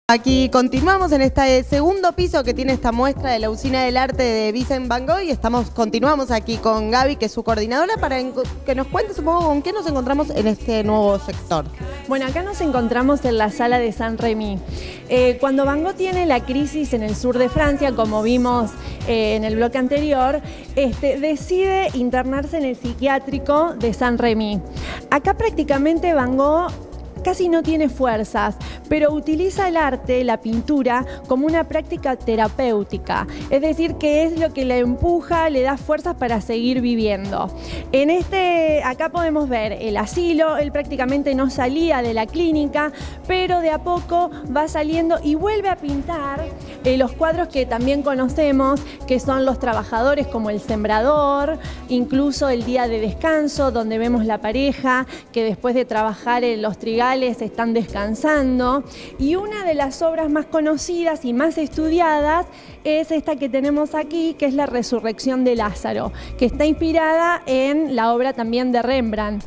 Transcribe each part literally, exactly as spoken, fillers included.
Aquí continuamos en este segundo piso que tiene esta muestra de la Usina del Arte de Vincent Van Gogh y estamos, continuamos aquí con Gaby, que es su coordinadora, para que nos cuentes un poco con qué nos encontramos en este nuevo sector. Bueno, acá nos encontramos en la sala de Saint-Rémy. Eh, cuando Van Gogh tiene la crisis en el sur de Francia, como vimos eh, en el bloque anterior, este, decide internarse en el psiquiátrico de Saint-Rémy. Acá prácticamente Van Gogh casi no tiene fuerzas, pero utiliza el arte, la pintura, como una práctica terapéutica. Es decir, que es lo que le empuja, le da fuerzas para seguir viviendo. En este, acá podemos ver el asilo. Él prácticamente no salía de la clínica, pero de a poco va saliendo y vuelve a pintar eh, los cuadros que también conocemos, que son Los Trabajadores, como El Sembrador, incluso El Día de Descanso, donde vemos la pareja que después de trabajar en los trigales están descansando. Y una de las obras más conocidas y más estudiadas es esta que tenemos aquí, que es La Resurrección de Lázaro, que está inspirada en la obra también de Rembrandt.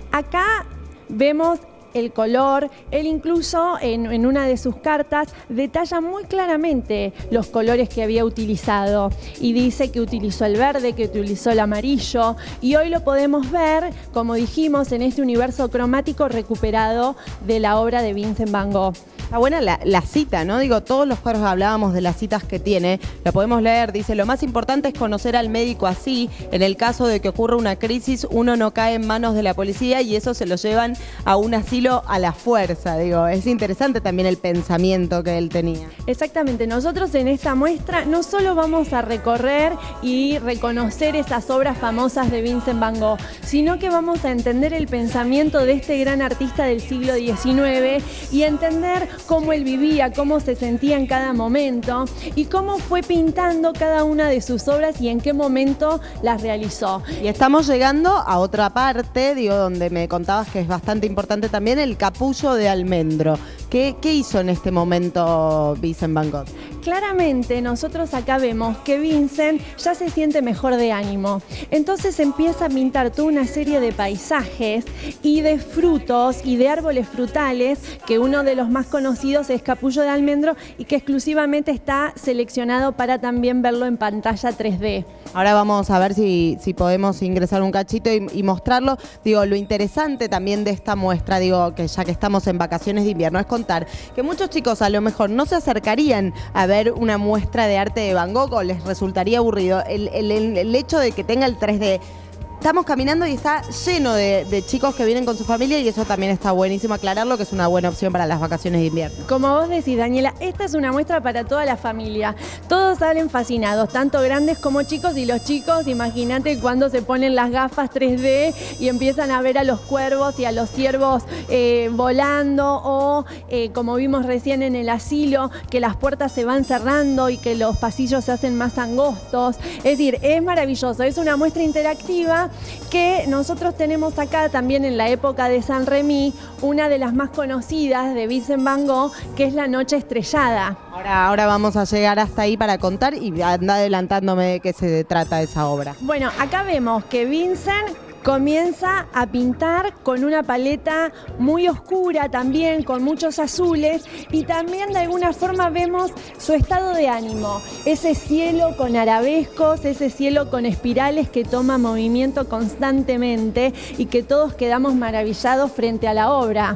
Acá vemos el color. Él incluso en, en una de sus cartas detalla muy claramente los colores que había utilizado y dice que utilizó el verde, que utilizó el amarillo, y hoy lo podemos ver, como dijimos, en este universo cromático recuperado de la obra de Vincent Van Gogh. Está buena la, la cita, ¿no? Digo, todos los cuadros hablábamos de las citas que tiene, lo podemos leer, dice: lo más importante es conocer al médico así, en el caso de que ocurra una crisis, uno no cae en manos de la policía y eso se lo llevan a un asilo a la fuerza. Digo, es interesante también el pensamiento que él tenía. Exactamente, nosotros en esta muestra no solo vamos a recorrer y reconocer esas obras famosas de Vincent Van Gogh, sino que vamos a entender el pensamiento de este gran artista del siglo diecinueve y entender cómo él vivía, cómo se sentía en cada momento y cómo fue pintando cada una de sus obras y en qué momento las realizó. Y estamos llegando a otra parte, digo, donde me contabas que es bastante importante también, el capullo de almendro. ¿Qué, qué hizo en este momento Vincent Van Gogh? Claramente nosotros acá vemos que Vincent ya se siente mejor de ánimo. Entonces empieza a pintar toda una serie de paisajes y de frutos y de árboles frutales, que uno de los más conocidos es Capullo de Almendro y que exclusivamente está seleccionado para también verlo en pantalla tres D. Ahora vamos a ver si, si podemos ingresar un cachito y, y mostrarlo. Digo, lo interesante también de esta muestra, digo, que ya que estamos en vacaciones de invierno, es contar que muchos chicos a lo mejor no se acercarían a ver una muestra de arte de Van Gogh o les resultaría aburrido. El, el, el hecho de que tenga el tres D. Estamos caminando y está lleno de, de chicos que vienen con su familia y eso también está buenísimo aclararlo, que es una buena opción para las vacaciones de invierno. Como vos decís, Daniela, esta es una muestra para toda la familia. Todos salen fascinados, tanto grandes como chicos, y los chicos, imagínate cuando se ponen las gafas tres D y empiezan a ver a los cuervos y a los ciervos eh, volando, o eh, como vimos recién en el asilo, que las puertas se van cerrando y que los pasillos se hacen más angostos. Es decir, es maravilloso, es una muestra interactiva que nosotros tenemos acá también en la época de Saint-Rémy, una de las más conocidas de Vincent Van Gogh, que es La Noche Estrellada. Ahora, ahora vamos a llegar hasta ahí para contar y anda adelantándome de qué se trata esa obra. Bueno, acá vemos que Vincent comienza a pintar con una paleta muy oscura también, con muchos azules, y también de alguna forma vemos su estado de ánimo, ese cielo con arabescos, ese cielo con espirales que toma movimiento constantemente y que todos quedamos maravillados frente a la obra.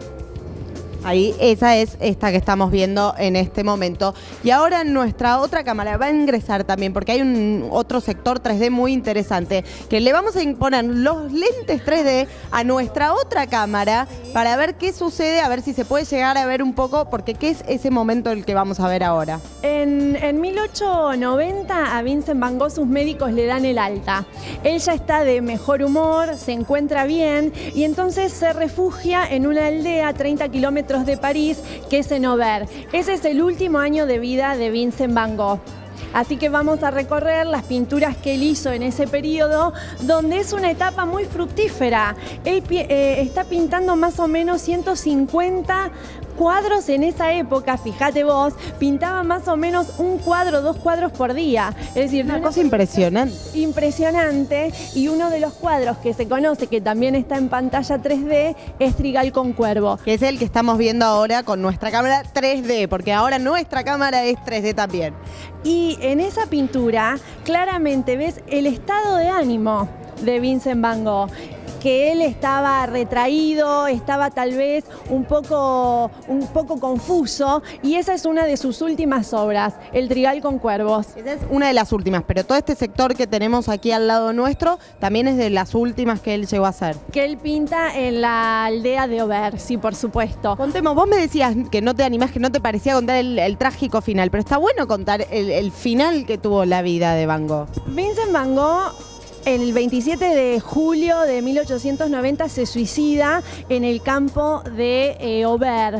Ahí, esa es esta que estamos viendo en este momento. Y ahora nuestra otra cámara va a ingresar también, porque hay un otro sector tres D muy interesante, que le vamos a imponer los lentes tres D a nuestra otra cámara para ver qué sucede, a ver si se puede llegar a ver un poco, porque ¿qué es ese momento el que vamos a ver ahora? En, en mil ochocientos noventa a Vincent Van Gogh sus médicos le dan el alta. Él ya está de mejor humor, se encuentra bien y entonces se refugia en una aldea a treinta kilómetros de París, que es Cenover. Ese es el último año de vida de Vincent Van Gogh. Así que vamos a recorrer las pinturas que él hizo en ese periodo, donde es una etapa muy fructífera. Él eh, está pintando más o menos ciento cincuenta cuadros en esa época, fíjate vos, pintaban más o menos un cuadro, dos cuadros por día. Es decir, una cosa impresionante. Impresionante. Y uno de los cuadros que se conoce, que también está en pantalla tres D, es Trigal con Cuervo. Que es el que estamos viendo ahora con nuestra cámara tres D, porque ahora nuestra cámara es tres D también. Y en esa pintura claramente ves el estado de ánimo de Vincent Van Gogh, que él estaba retraído, estaba tal vez un poco, un poco confuso, y esa es una de sus últimas obras, El Trigal con Cuervos. Esa es una de las últimas, pero todo este sector que tenemos aquí al lado nuestro también es de las últimas que él llegó a hacer. Que él pinta en la aldea de Auvers, sí, por supuesto. Contemos, vos me decías que no te animás, que no te parecía contar el, el trágico final, pero está bueno contar el, el final que tuvo la vida de Van Gogh. Vincent Van Gogh, el veintisiete de julio de mil ochocientos noventa, se suicida en el campo de eh, Auvers.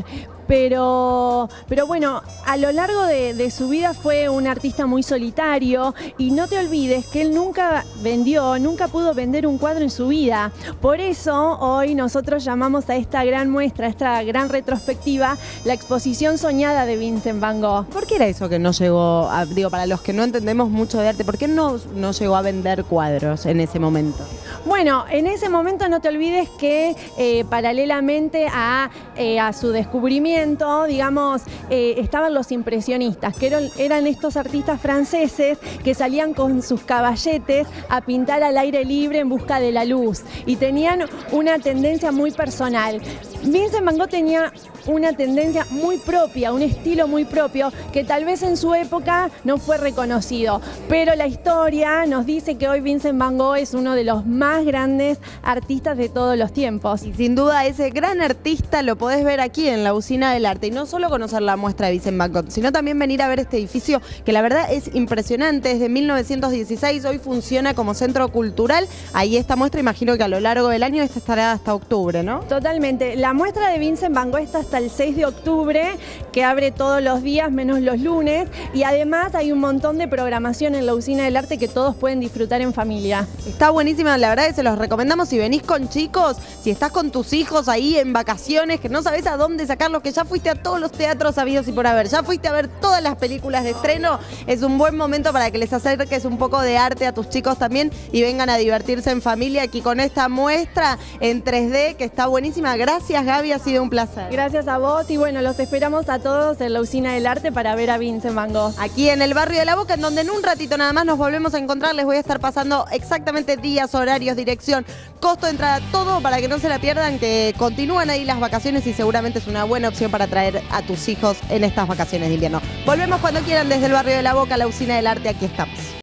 Pero, pero bueno, a lo largo de, de su vida fue un artista muy solitario, y no te olvides que él nunca vendió, nunca pudo vender un cuadro en su vida. Por eso hoy nosotros llamamos a esta gran muestra, a esta gran retrospectiva, la exposición soñada de Vincent Van Gogh. ¿Por qué era eso que no llegó a, digo, para los que no entendemos mucho de arte, por qué no, no llegó a vender cuadros en ese momento? Bueno, en ese momento no te olvides que eh, paralelamente a, eh, a su descubrimiento, digamos, eh, estaban los impresionistas, que eran, eran estos artistas franceses que salían con sus caballetes a pintar al aire libre en busca de la luz, y tenían una tendencia muy personal. Vincent Van Gogh tenía una tendencia muy propia, un estilo muy propio, que tal vez en su época no fue reconocido, pero la historia nos dice que hoy Vincent Van Gogh es uno de los más grandes artistas de todos los tiempos. Y sin duda ese gran artista lo podés ver aquí en la Usina del Arte, y no solo conocer la muestra de Vincent Van Gogh, sino también venir a ver este edificio que la verdad es impresionante, es de mil novecientos dieciséis, hoy funciona como centro cultural. Ahí esta muestra, imagino que a lo largo del año esta estará hasta octubre, ¿no? Totalmente. La muestra de Vincent Van Gogh está hasta el seis de octubre, que abre todos los días menos los lunes, y además hay un montón de programación en la Usina del Arte que todos pueden disfrutar en familia. Está buenísima, la verdad que se los recomendamos si venís con chicos, si estás con tus hijos ahí en vacaciones, que no sabés a dónde sacarlos, que ya fuiste a todos los teatros habidos y por haber, ya fuiste a ver todas las películas de estreno, es un buen momento para que les acerques un poco de arte a tus chicos también y vengan a divertirse en familia aquí con esta muestra en tres D que está buenísima. Gracias, Gaby, ha sido un placer. Gracias a vos, y bueno, los esperamos a todos en la Usina del Arte para ver a Vincent Van Gogh. Aquí en el barrio de La Boca, en donde en un ratito nada más nos volvemos a encontrar. Les voy a estar pasando exactamente días, horarios, dirección, costo de entrada, todo para que no se la pierdan, que continúan ahí las vacaciones y seguramente es una buena opción para traer a tus hijos en estas vacaciones de invierno. Volvemos cuando quieran desde el barrio de La Boca, la Usina del Arte, aquí estamos.